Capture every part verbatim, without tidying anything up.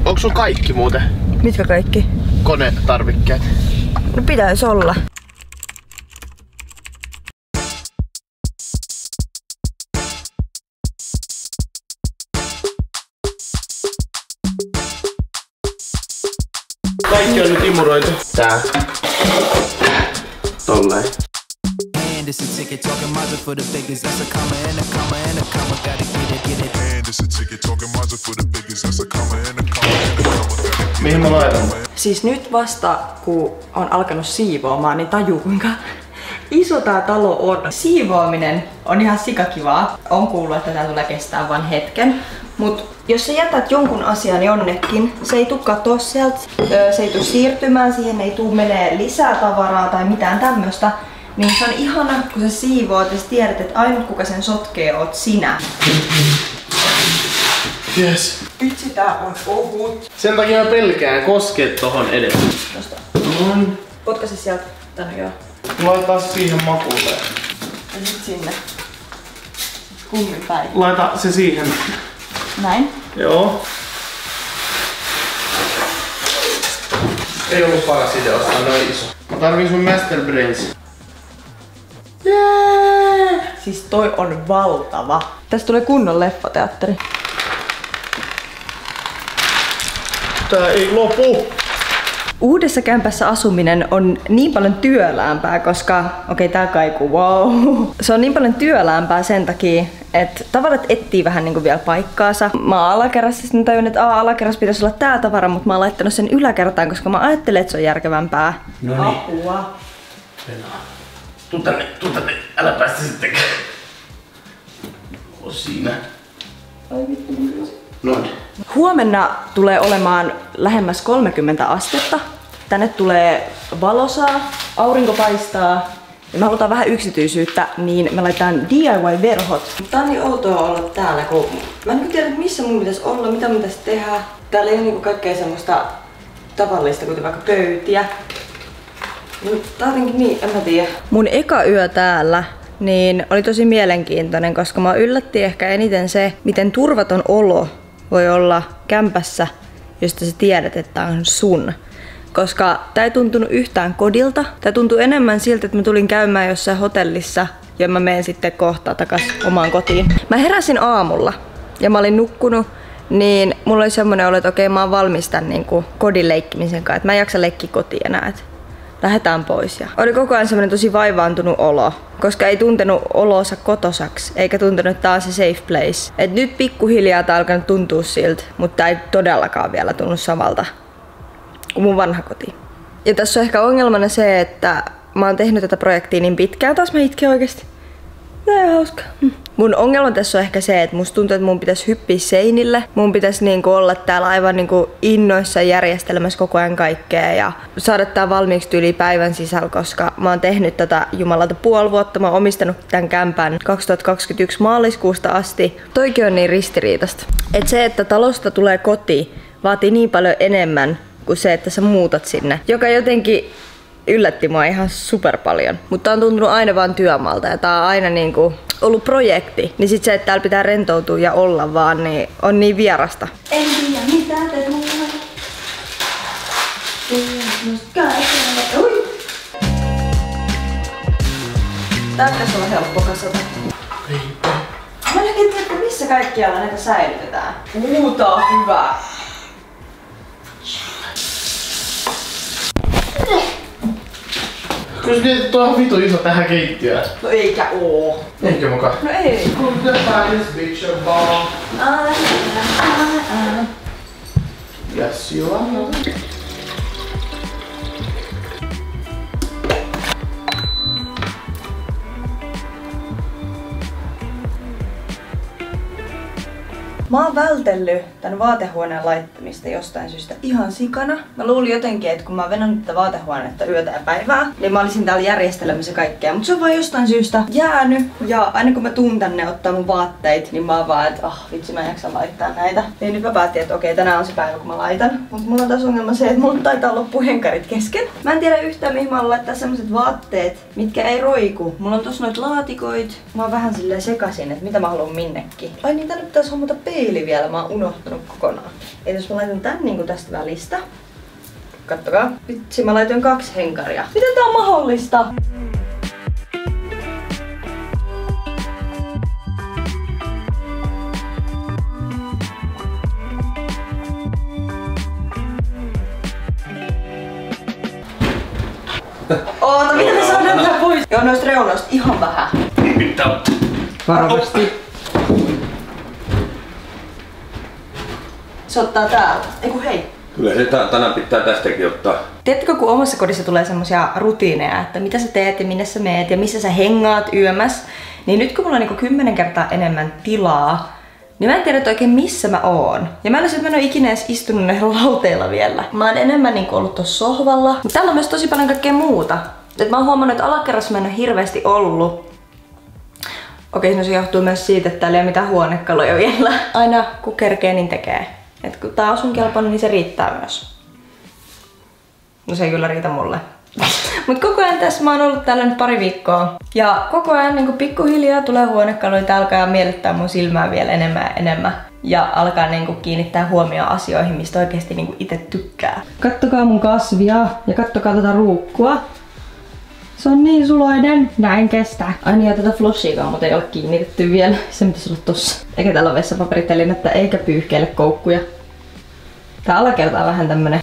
Onko sulla kaikki muuten? Mitkä kaikki? Konetarvikkeet. No pitäis olla. Kaikki on nyt imuroitu. Tää. Tolleen. Mihin mä laitan? Siis nyt vasta kun on alkanut siivoamaan, niin tajuu kuinka iso tää talo on. Siivoaminen on ihan sikakivaa. On kuullut, että tää tulee kestää vain hetken. Mut jos sä jätät jonkun asian jonnekin, se ei tuu katoa sieltä, se ei tuu siirtymään, siihen ei tuu menee lisää tavaraa tai mitään tämmöstä. Niin se on ihana, kun sä siivoat ja sä tiedät, että ainut kuka sen sotkee oot sinä. Yes. Vitsi, tää on ohut. Sen takia mä pelkään koskea tohon edes. Nosta. Noin. Potkasi sieltä tänne joo. Laita siihen makuuteen. Ja sit sinne. Kummin päin. Laita se siihen. Näin. Joo. Ei ollut paras idea ostaa noin iso. Mä tarvin sun Master Brains. Yeah! Siis toi on valtava. Tästä tulee kunnon leffateatteri. Tää ei lopu. Uudessa kämpässä asuminen on niin paljon työläämpää, koska... Okei, okay, tää kaikuu, wow. Se on niin paljon työläämpää sen takia, että tavarat etsii vähän niinku vielä paikkaansa. Mä oon alakerrassa sitten tajun, että aa, alakerrassa pitäisi olla tää tavara, mutta mä oon laittanut sen yläkertaan, koska mä ajattelen, että se on järkevämpää. Noniin. Apua. Tuu tänne, tuu tänne, älä päästä sittenkään. Oo siinä. Ai vittu, mitä se? Noin. Huomenna tulee olemaan lähemmäs kolmekymmentä astetta. Tänne tulee valosaa, aurinko paistaa ja me halutaan vähän yksityisyyttä, niin me laitetaan D I Y-verhot. Tää on niin outoa olla täällä, kun mä en tiedä missä mun pitäisi olla, mitä mun pitäisi tehdä. Täällä ei ole niinku kaikkea semmoista tavallista, kuten vaikka pöytiä. Tää on jotenkin niin, en mä tiedä. Mun eka yö täällä niin oli tosi mielenkiintoinen, koska mä yllätti ehkä eniten se, miten turvaton olo voi olla kämpässä, josta sä tiedät, että tää on sun. Koska tää ei tuntunut yhtään kodilta. Tää tuntui enemmän siltä, että mä tulin käymään jossain hotellissa ja mä menen sitten kohta takas omaan kotiin. Mä heräsin aamulla ja mä olin nukkunut, niin mulla oli semmonen olo, että okei, mä oon valmis tän niinku kodin leikkimisen kanssa. Että mä en jaksa leikkiä kotiin enää. Et lähdetään pois. Ja oli koko ajan semmonen tosi vaivaantunut olo, koska ei tuntenut olonsa kotosaksi, eikä tuntenut, että tää on se safe place. Et nyt pikkuhiljaa tää on alkanut tuntua siltä, mutta tää ei todellakaan vielä tunnu samalta kuin mun vanha koti. Ja tässä on ehkä ongelmana se, että mä oon tehnyt tätä projektia niin pitkään, taas mä itken oikeesti. Tää on hauska. Mun ongelma tässä on ehkä se, että musta tuntuu, että mun pitäisi hyppiä seinille. Mun pitäisi niinku olla täällä aivan niinku innoissa järjestelmässä koko ajan kaikkea ja saada tää valmiiksi tyyliin päivän sisällä, koska mä oon tehnyt tätä jumalalta puoli vuotta. Mä oon omistanut tän kämpän kaksituhattakaksikymmentäyksi maaliskuusta asti. Toikin on niin ristiriitasta. Et se, että talosta tulee koti, vaatii niin paljon enemmän kuin se, että sä muutat sinne. Joka jotenkin yllätti mua ihan super paljon. Mutta on tuntunut aina vaan työmaalta ja tää on aina niinku ollut projekti. Niin sit se, että täällä pitää rentoutua ja olla vaan, niin on niin vierasta. En tiedä mitä teet mulle. Tää pitäis olla helppo kasata. Mä en oikein tiedä, missä kaikkialla näitä säilytetään. Uu, tää on hyvä. Jos mietit, että toi on vitu iso tähän keittiöön. No eikä oo. Eikö mukaan? No ei. Kun the finest bitch of all. Yes, you are. Mä oon vältellyt tän vaatehuoneen laittamista jostain syystä ihan sikana. Mä luulin jotenkin, että kun mä oon venannut tätä vaatehuonetta yötä ja päivää, niin mä olisin täällä järjestelemässä kaikkea. Mut se on vaan jostain syystä jäänyt. Ja aina kun mä tuun tänne ottaa mun vaatteet, niin mä oon vaan, että ah vitsi mä en jaksa laittaa näitä. Niin nyt mä päätin, että okei tänään on se päivä kun mä laitan. Mut mulla on taas ongelma se, että mulla taitaa loppu henkarit kesken. Mä en tiedä yhtään mihin mä haluan laittaa semmoset vaatteet, mitkä ei roiku. Mulla on tossa noit laatikoit. Mä oon vähän silleen sekasin, että mitä mä haluan minnekin. Ai niin tänne pitäis hommata P kivihiili vielä, mä oon unohtanut kokonaan. Eli jos mä laitan tän niinku tästä välistä. Kattokaa. Vitsi, mä laitoin kaksi henkaria. Miten tää on mahdollista? Oota, miten me saadaan tää pois? Joo, noista reunoista ihan vähän. Pitää. Varovasti. Se ottaa täältä. Eiku hei. Kyllä se tänään pitää tästäkin ottaa. Tiedättekö, kun omassa kodissa tulee semmosia rutiineja, että mitä sä teet ja minne sä meet ja missä sä hengaat yömäs, niin nyt kun mulla on niinku kymmenen kertaa enemmän tilaa, niin mä en tiedä oikein missä mä oon. Ja mä en ole, mä en ole ikinä edes istunut näillä lauteilla vielä. Mä oon enemmän niinku ollut tossa sohvalla. Mutta täällä on myös tosi paljon kaikkea muuta. Et mä oon huomannut, että alakerrassa mä en ole hirveästi ollut. Okei, no se johtuu myös siitä, että täällä ei ole mitään huonekaluja vielä. Aina kun kerkee, niin tekee. Et kun tää on sun kelpoinen, niin se riittää myös. No se ei kyllä riitä mulle. Mut koko ajan tässä mä oon ollut täällä nyt pari viikkoa. Ja koko ajan niin pikkuhiljaa tulee huonekaluja, alkaa miellyttää mun silmää vielä enemmän ja enemmän. Ja alkaa niin kiinnittää huomioon asioihin, mistä oikeesti niin itse tykkää. Kattokaa mun kasvia ja kattokaa tätä ruukkua. Se on niin suloinen, näin kestää. Aina ja tätä floshiakaan, mutta ei ole kiinnitetty vielä. Se pitäisi olla tossa. Eikä täällä ole vessapaperitelinettä eikä pyyhkeille koukkuja. Tää alakerta on vähän tämmönen.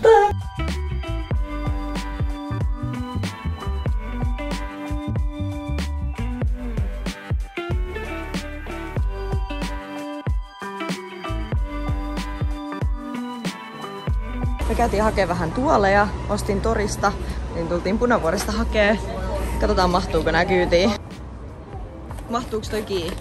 Me käytiin hakemaan vähän tuoleja, ostin torista, niin tultiin Punavuoresta hakee. Katsotaan mahtuuko nää kyytiin. Mahtuuks toi kiinni?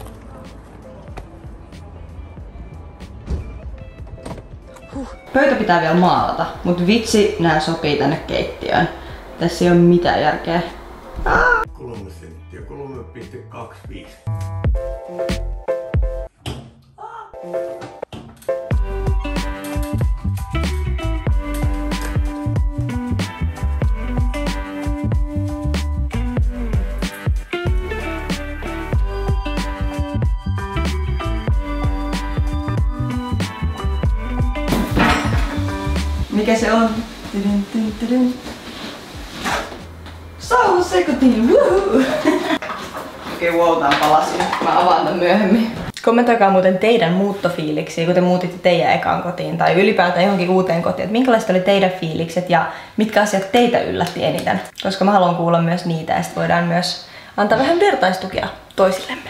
Huh. Pöytä pitää vielä maalata, mut vitsi nää sopii tänne keittiöön. Tässä ei oo mitään järkeä. Kolme senttiä, kolme pilkku kaksikymmentäviisi. Mikä se on? Tudun, tudun, tudun. Sauhusekotiin, wuhuu! Okei, okay, wow, tää on palasin. Mä avaan tän myöhemmin. Kommentoikaa muuten teidän muuttofiiliksiä, kun te muutitte teidän ekaan kotiin tai ylipäätään johonkin uuteen kotiin. Että minkälaiset oli teidän fiilikset ja mitkä asiat teitä yllätti eniten? Koska mä haluan kuulla myös niitä ja sit voidaan myös antaa vähän vertaistukia toisillemme.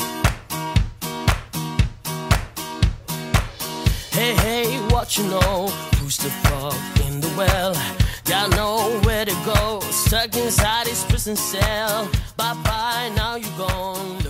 Hey, hey, what you know? Who's the frog in the well? Got nowhere to go. Stuck inside his prison cell. Bye bye, now you're gone.